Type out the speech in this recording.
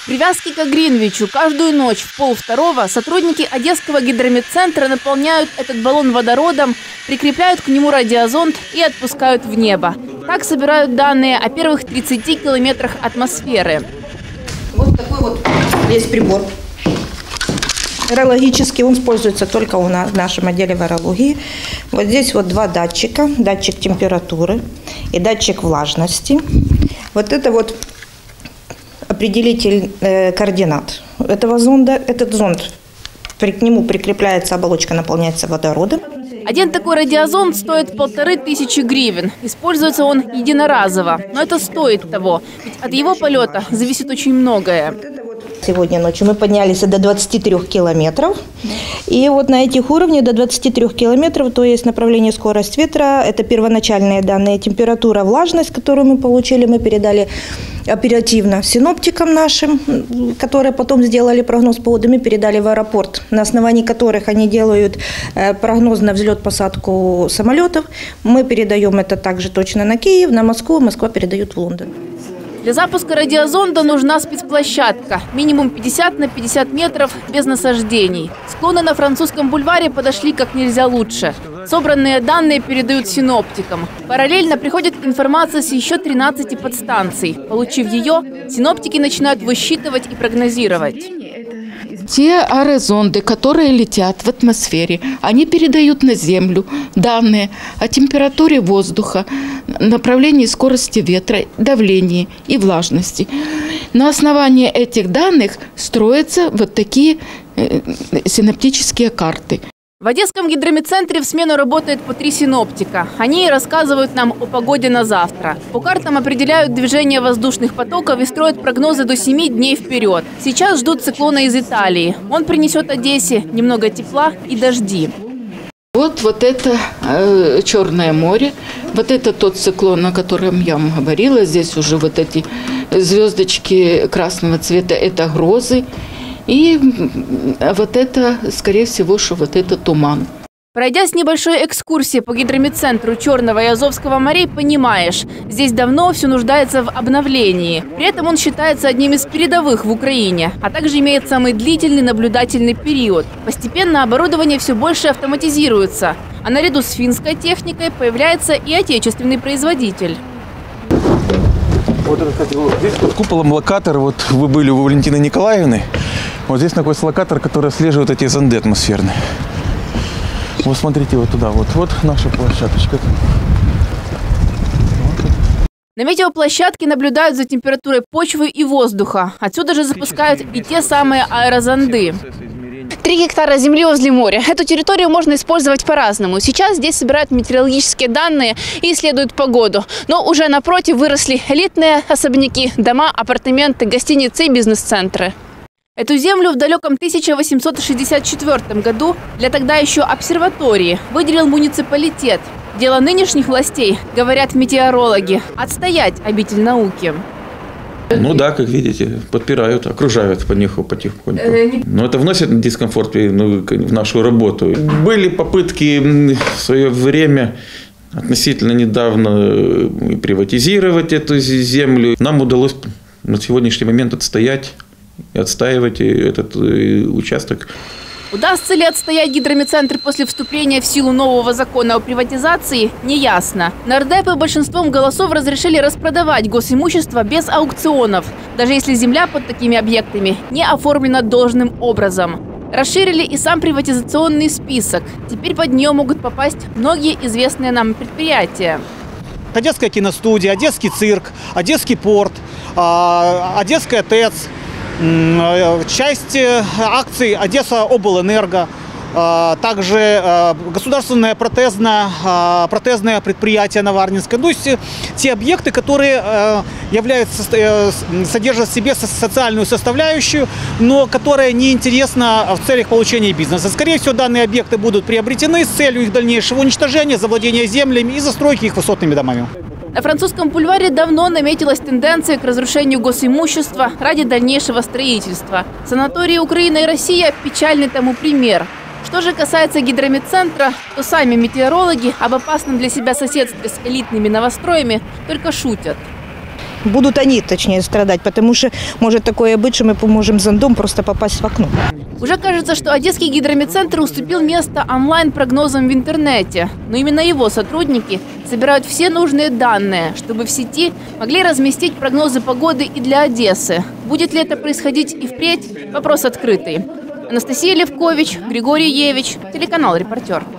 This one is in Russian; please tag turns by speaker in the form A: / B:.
A: Привязки к Гринвичу. Каждую ночь в 1:30 сотрудники Одесского гидрометцентра наполняют этот баллон водородом, прикрепляют к нему радиозонд и отпускают в небо. Так собирают данные о первых 30 километрах атмосферы.
B: Вот такой вот есть прибор. Аэрологический, он используется только у нас в нашем отделе вирологии. Вот здесь вот два датчика. Датчик температуры и датчик влажности. Вот это вот определитель координат этого зонда. Этот зонд, к нему прикрепляется оболочка, наполняется водородом.
A: Один такой радиозонд стоит 1500 гривен. Используется он единоразово. Но это стоит того. Ведь от его полета зависит очень многое.
B: Сегодня ночью мы поднялись до 23 километров. И вот на этих уровнях до 23 километров, то есть направление, скорость ветра, это первоначальные данные. Температура, влажность, которую мы получили, мы передали оперативно синоптикам нашим, которые потом сделали прогноз погоды, мы передали в аэропорт, на основании которых они делают прогноз на взлет-посадку самолетов. Мы передаем это также точно на Киев, на Москву, Москва передает в Лондон.
A: Для запуска радиозонда нужна спецплощадка. Минимум 50 на 50 метров без насаждений. Склоны на Французском бульваре подошли как нельзя лучше. Собранные данные передают синоптикам. Параллельно приходит информация с еще 13 подстанций. Получив ее, синоптики начинают высчитывать и прогнозировать.
C: Те аэрозонды, которые летят в атмосфере, они передают на Землю данные о температуре воздуха, направлении скорости ветра, давлении и влажности. На основании этих данных строятся вот такие синоптические карты.
A: В Одесском гидрометцентре в смену работает по 3 синоптика. Они рассказывают нам о погоде на завтра. По картам определяют движение воздушных потоков и строят прогнозы до 7 дней вперед. Сейчас ждут циклона из Италии. Он принесет Одессе немного тепла и дожди.
C: Вот это Черное море, вот это тот циклон, о котором я вам говорила. Здесь уже вот эти звездочки красного цвета – это грозы. И вот это, скорее всего, что вот это туман.
A: Пройдя с небольшой экскурсией по гидрометцентру Черного и Азовского морей, понимаешь, здесь давно все нуждается в обновлении. При этом он считается одним из передовых в Украине, а также имеет самый длительный наблюдательный период. Постепенно оборудование все больше автоматизируется, а наряду с финской техникой появляется и отечественный производитель.
D: Вот, здесь под куполом локатор, вот вы были у Валентины Николаевны. Вот здесь находится локатор, который отслеживает эти зонды атмосферные. Вот смотрите вот туда, вот наша площадочка.
A: На метеоплощадке наблюдают за температурой почвы и воздуха. Отсюда же запускают и те самые аэрозонды.
E: 3 гектара земли возле моря. Эту территорию можно использовать по-разному. Сейчас здесь собирают метеорологические данные и исследуют погоду. Но уже напротив выросли элитные особняки, дома, апартаменты, гостиницы и бизнес-центры.
A: Эту землю в далеком 1864 году для тогда еще обсерватории выделил муниципалитет. Дело нынешних властей, говорят метеорологи, отстоять обитель науки.
D: Ну да, как видите, подпирают, окружают потихоньку. Но это вносит дискомфорт в нашу работу. Были попытки в свое время, относительно недавно, приватизировать эту землю. Нам удалось на сегодняшний момент отстоять и отстаивать этот участок.
A: Удастся ли отстоять гидрометцентр после вступления в силу нового закона о приватизации, неясно. Нардепы большинством голосов разрешили распродавать госимущество без аукционов, даже если земля под такими объектами не оформлена должным образом. Расширили и сам приватизационный список. Теперь под нее могут попасть многие известные нам предприятия.
F: Одесская киностудия, Одесский цирк, Одесский порт, Одесская ТЭЦ. Часть акций Одесса облэнерго, также государственное протезное предприятие на Варнинской. То есть те объекты, которые содержат в себе социальную составляющую, но которая неинтересна в целях получения бизнеса. Скорее всего, данные объекты будут приобретены с целью их дальнейшего уничтожения, завладения землями и застройки их высотными домами.
A: На Французском бульваре давно наметилась тенденция к разрушению госимущества ради дальнейшего строительства. Санатории Украина и Россия – печальный тому пример. Что же касается гидрометцентра, то сами метеорологи об опасном для себя соседстве с элитными новостроями только шутят.
B: Будут они, точнее, страдать, потому что может такое быть, что мы поможем зондом просто попасть в окно.
A: Уже кажется, что Одесский гидрометцентр уступил место онлайн-прогнозам в интернете. Но именно его сотрудники собирают все нужные данные, чтобы в сети могли разместить прогнозы погоды и для Одессы. Будет ли это происходить и впредь? Вопрос открытый. Анастасия Левкович, Григорий Евич, телеканал «Репортер».